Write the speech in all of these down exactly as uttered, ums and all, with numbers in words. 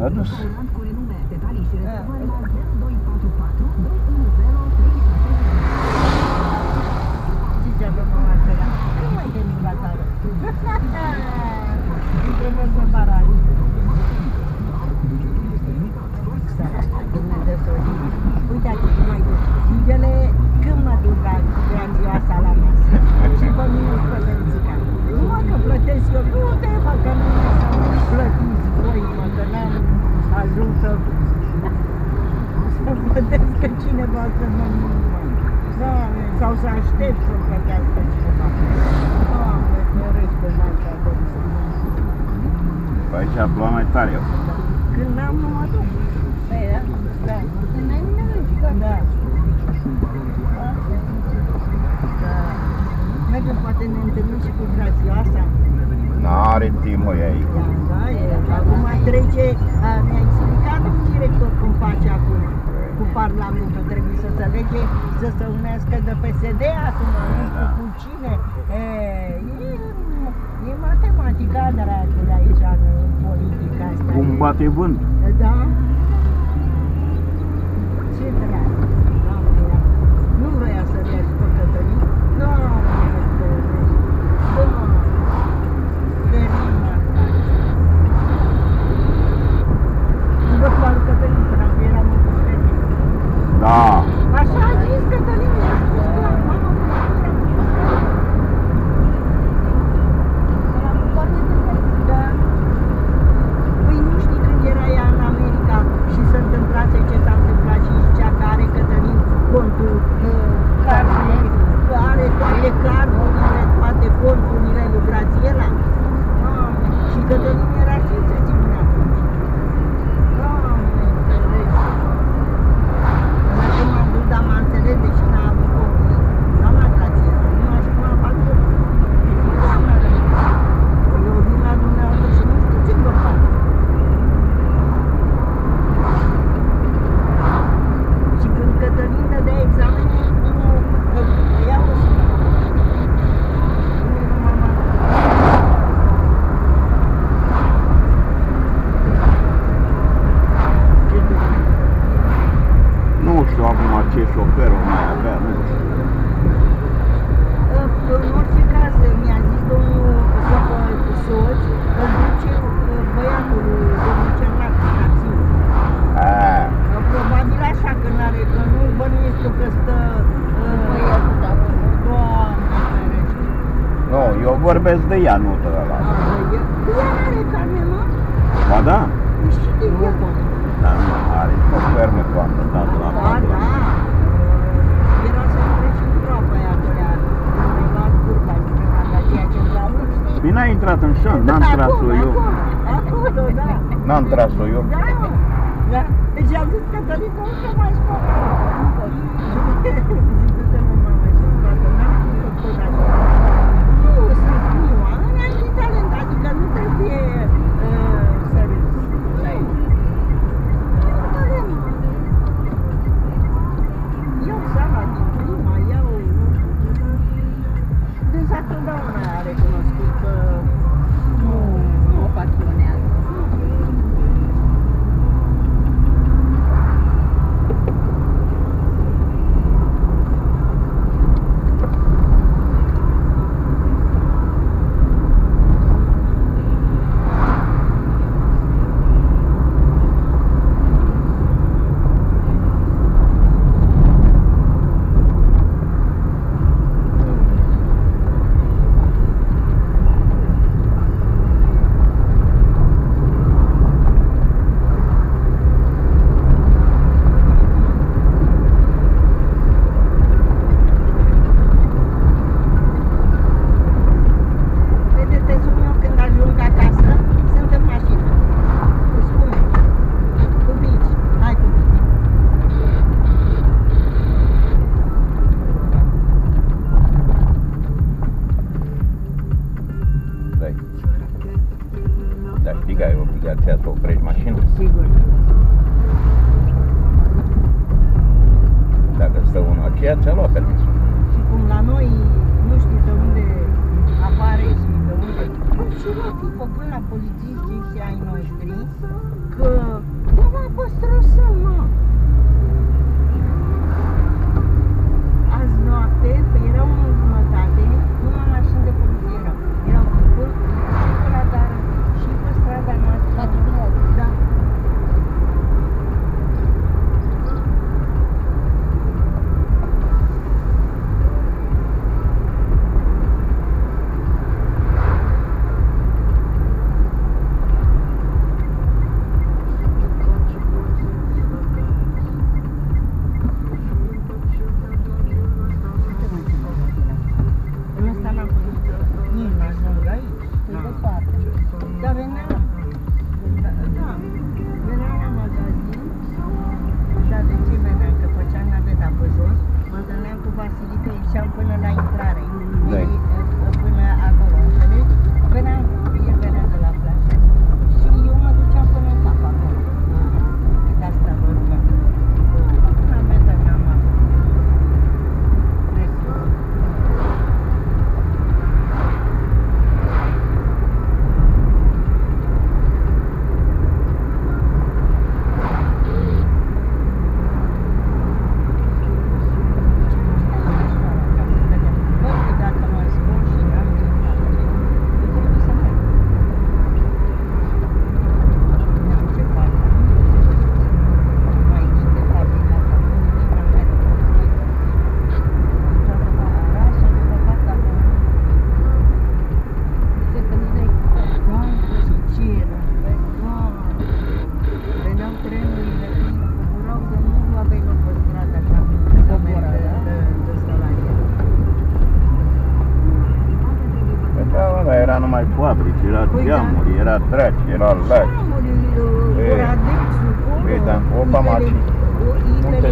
A dus. Zicea domnul Marcela, cum mai termin la țară? Trebuie să barari. Dumnezeu să o zic. Uite-te cum mai duc. Ele, când mă duc la grandioasa la masă, și pe mine îți plătărițica. Numai că plătesc eu, nu te fac că nu să plătiți voi, mă, că n-am ajuns să să plătească cineva să mă Doamne, sau să aștept să-mi plătească cineva. Doamne, feresc pe Marca Domnului. Păi aici a plouat mai tare. Când n-am, nu mă duc. Păi, da? Da. Când n-ai nimeni, da. Da. Mergem, poate ne întâlnim și cu Grațioasa. N-are timp, măi, aici. Da, da, e. Acum trece, mi-a explicat un director cum face acum cu Parlamentul. Trebuie să se lege, să se unească de P S D acum, nu știu cu cine. E, e, e matematica dragule aici în politica asta. Cum bate vânt. Da? Ce drag? Doamne, nu vrea să mergi pe Cătălin? Doamne, Doamne, ferim asta. Nu văd cu al Cătălin, până acum eram în putere. Da. Așa a zis Cătălin, i-a spus clar, mama, până acum eram în putere. Eram foarte tâmpit. Da. Păi nu știi când era ea în America și se întâmplase ce s-a întâmplat și zicea că are Cătălin contul, cardurile, că are toate cardurile, toate conturile lui Grațiela. Doamne, și Cătălin era și să ține atunci. Doamne, înțelegi. Până când m-am dus, dar m-a înțeles, deși n-a avut contul. Doamna Grațiela, nu așa cum am făcut. Doamna Grațiela, eu vin la dumneavoastră și nu știu ce vă fac. Și când Cătălin dădea examene, nu ia o sună. Nu mama. Ce tu? Nu știu acum ce șofer o mai avea, nu știu. În orice caz, mi-a zis domnul soț, îl duce băiatul domnul Cernac în acțiune. Aaa. Probabil așa, că n-are, că nu bănuiesc eu că stă băiatul de acolo. Doamne, ferește. Nu, eu vorbesc de ea, nu de ăla. Ea are carne, mă? Ba da? Și de ea. Dar nu are o fermă toată, da, la Da, da. Era să treci în groapă aia acolo, undeva curba, la ceea ce vreau. Bine a intrat în șan, n-am tras-o eu. Acolo, da. N-am tras-o eu. Da, da. Deci am zis Cătălin, nu se mai spune. Nu pot. Zic, du-te mă, mamă, și toată, n-am putut până așa. Nu, sunt eu, am și talent, adică nu trebuie să râzi. Iau seama din prima, iau, nu știu. Deci întotdeauna a recunoscut că nu, nu o patronează. Dar știi că ai obligația să oprești mașina? Sigur. Dacă stă unul aceea, ți-a luat permisul. Și cum la noi nu știi de unde apare și de unde... Păi ce mă, fi făcut la polițiștii și ai noștri că nu m-a păstrat să mă. Azi noapte, că erau în jumătate, numai mașini de poliție erau. Erau și pe radară, și pe strada noastră. Da. Era numai fabrici, era geamuri, era traci, era laci. Păi, dar opa maci. Multe.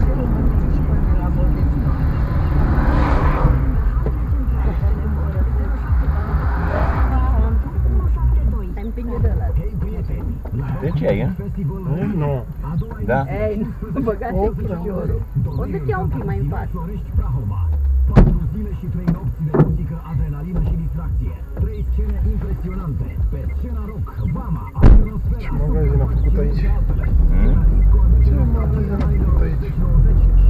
De ce ai, Nu. Da? Ei, nu băgați piciorul. O să-ți iau un pic mai în față. patru zile și trei nopți de muzică, adrenalină și distracție. Trei scene impresionante. Pe scena rock, Vama, atmosfera, ce magazin a făcut aici? Hmm? Ce magazin a făcut aici?